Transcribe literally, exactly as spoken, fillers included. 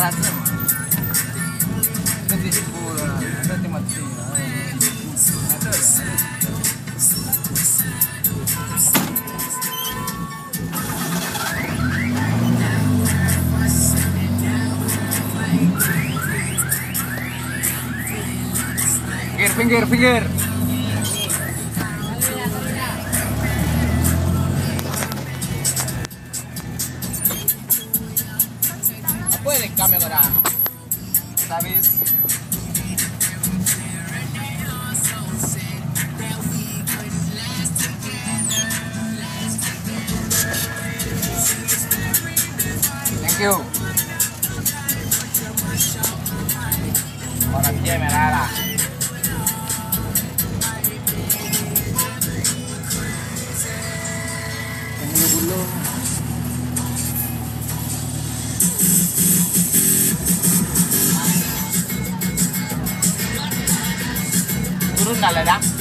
rasa. Ada di pura, ada di mati. Ada. Pinggir, pinggir, pinggir. Apa ini kamera? Habis. Thank you. Orang dia merah lah. Bulu-bulu. Turun dah lah dah.